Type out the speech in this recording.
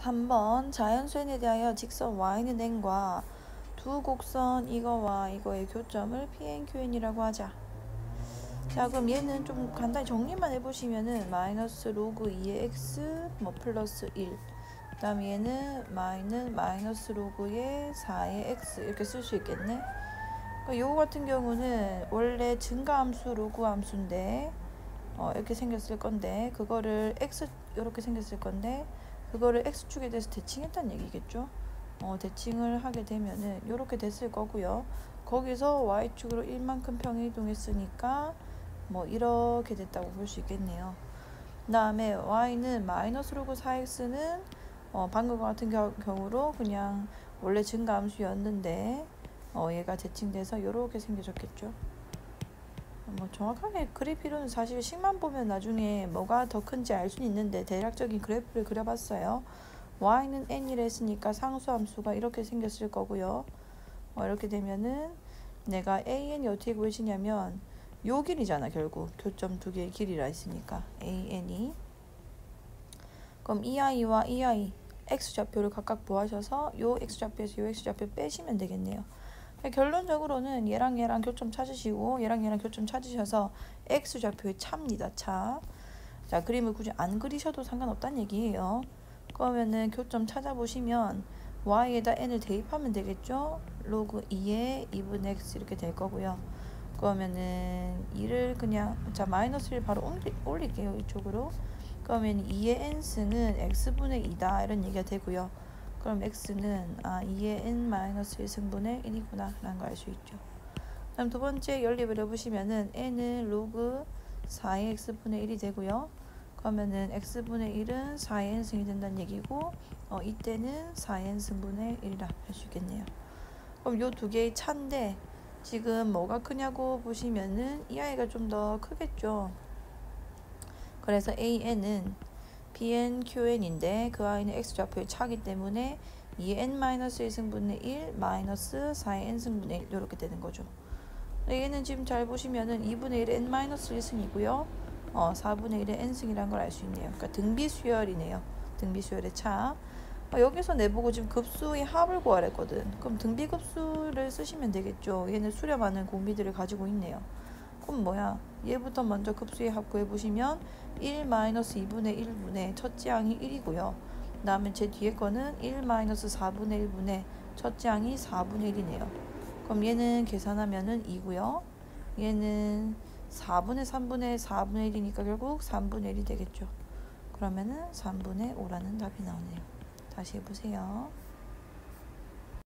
3번 자연수엔에 대하여 직선 y는 n과 두 곡선 이거와 이거의 교점을 PNQN이라고 하자. 자, 그럼 얘는 좀 간단히 정리만 해보시면은 마이너스 로그 2의 x 뭐 플러스 1, 그 다음에 얘는 마이너스 로그의 4의 x 이렇게 쓸 수 있겠네. 그러니까 요거 같은 경우는 원래 증가함수 로그 함수인데 이렇게 생겼을 건데, 그거를 x 이렇게 생겼을 건데 그거를 x축에 대해서 대칭했다는 얘기겠죠. 대칭을 하게 되면은 이렇게 됐을 거고요. 거기서 y축으로 1만큼 평이동했으니까 뭐 이렇게 됐다고 볼 수 있겠네요. 그 다음에 y는 마이너스 로그 4x는 방금과 같은 경우로 그냥 원래 증가함수였는데 얘가 대칭돼서 이렇게 생겨졌겠죠. 뭐 정확하게 그래프로는 사실 식만 보면 나중에 뭐가 더 큰지 알 수는 있는데 대략적인 그래프를 그려봤어요. y는 n이라 했으니까 상수함수가 이렇게 생겼을 거고요. 이렇게 되면은 내가 an이 어떻게 보이시냐면 요 길이잖아. 결국 교점 두 개의 길이라 했으니까 an이, 그럼 이 i와 이 i x좌표를 각각 구하셔서 요 x좌표에서 요 x좌표 빼시면 되겠네요. 결론적으로는 얘랑 얘랑 교점 찾으시고 얘랑 얘랑 교점 찾으셔서 x좌표의 차입니다. 차. 자, 그림을 굳이 안 그리셔도 상관없다는 얘기예요. 그러면은 교점 찾아보시면 y에다 n을 대입하면 되겠죠. 로그 2의 2분의 x 이렇게 될 거고요. 그러면은 2를 그냥 마이너스 1 바로 올릴게요. 이쪽으로. 그러면 2의 n승은 x분의 2다 이런 얘기가 되고요. 그럼 x는 2의 n-1승분의 1이구나 라는 걸 알 수 있죠. 그럼 두 번째 연립을 해보시면은 n은 로그 4의 x분의 1이 되고요. 그러면은 x분의 1은 4의 n승이 된다는 얘기고 이때는 4의 n승분의 1이라 할 수 있겠네요. 그럼 요 두 개의 차인데 지금 뭐가 크냐고 보시면은 이 아이가 좀 더 크겠죠. 그래서 an은 PNQN인데 그 i는 x좌표의 차기 때문에 2의 n-1승분의 1 마이너스 4의 n승분의 1 이렇게 되는 거죠. 얘는 지금 잘 보시면은 2분의 1의 n-1승이고요. 4분의 1의 n승이라는 걸 알 수 있네요. 그러니까 등비수열이네요. 등비수열의 차. 여기서 내보고 지금 급수의 합을 구하랬거든. 그럼 등비급수를 쓰시면 되겠죠. 얘는 수렴하는 공비들을 가지고 있네요. 그럼 뭐야? 얘부터 먼저 급수의 합 구해보시면 1-2분의 1분의 첫째 항이 1이고요. 그 다음에 제 뒤에 거는 1-4분의 1분의 첫째 항이 4분의 1이네요. 그럼 얘는 계산하면은 2고요. 얘는 4분의 3분의 4분의 1이니까 결국 3분의 1이 되겠죠. 그러면은 3분의 5라는 답이 나오네요. 다시 해보세요.